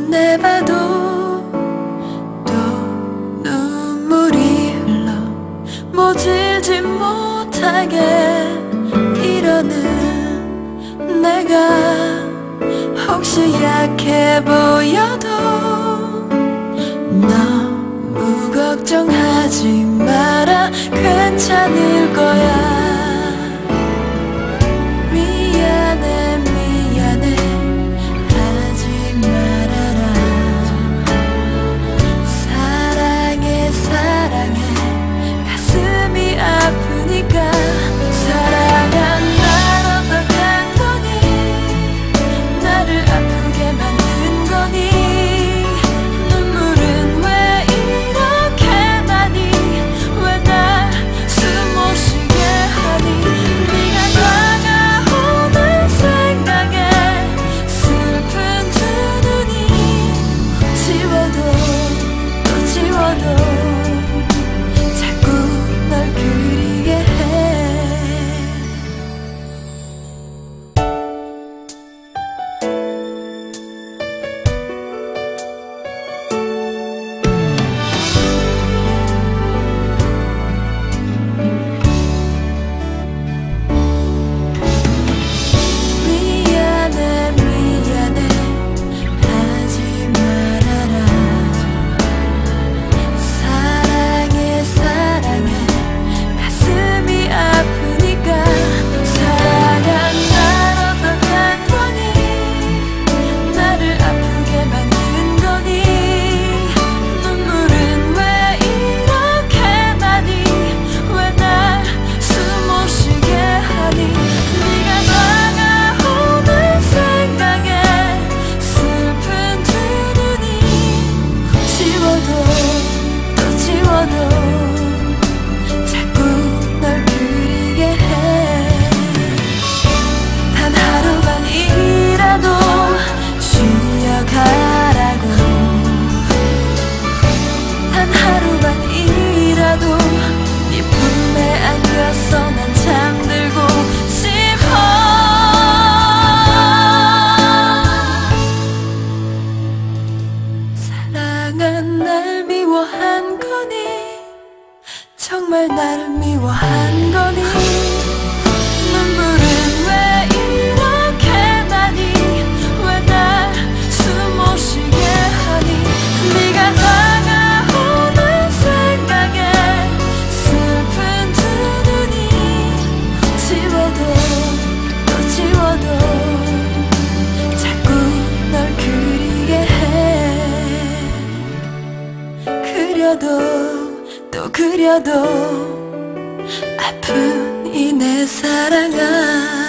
내봐도 또 눈물이 흘러 모질지 못하게 이러는 내가 혹시 약해 보여도 너무 걱정하지 마라, 괜찮을 거야. 미안해 미안해 하지 말아라. 사랑해 사랑해 가슴이 아프니까. 사랑한 날 어떡한 거니, 나를 아프게 만든 거니. 눈물은 왜 이렇게 많이, 왜 날 숨 못 쉬게 하니. 네가 다가오는 생각에 슬픈 두 눈이 지워도 또 지워도 자꾸 널 그리게 해. 미안해 미안해 하지 말아라. 사랑해 사랑해 가슴이 아프니까. 사랑한 날 어떡한 거니, 나를 아프게 만든 거니. 눈물은 왜 이렇게 많이, 왜 날 숨 못 쉬게 하니. 네가 다가오는 생각에 슬픈 두 눈이 지워도 또 지워도 자꾸 널 그리게 해. 단 하루만이라도 쉬어가라고. 단 하루만이라도 네 품에 안겨서 난 잠들고 싶어. 사랑한 날 미워한 거니, 정말 나를 미워한 거니. 눈물은 왜 이렇게 많이, 왜 날 숨 못 쉬게 하니. 네가 다가오는 생각에 슬픈 두 눈이 지워도 또 지워도 자꾸 널 그리게 해. 그려도 또 그려도 아픈 이 내 사랑아.